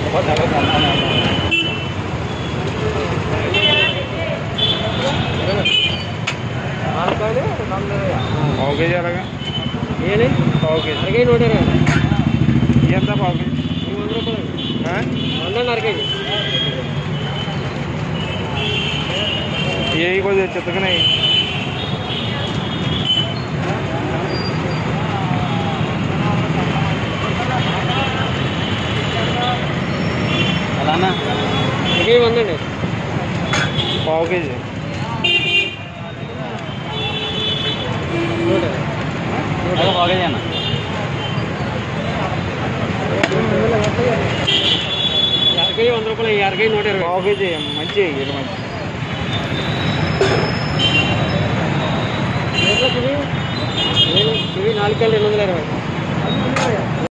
पाव के जी अलग ये नहीं पाव के जी अरगे नोट है ये ఎంత पाव के जी 100 రూపాయలు 100 అరగే यही कोई चित्र नहीं అలానా అరగే 100 అండి पाव के जी पाव के जी అన్న అరగే 100 రూపాయలు అరగే 120 पाव के जी మంచి ఇది మంచి ఇవి 4 220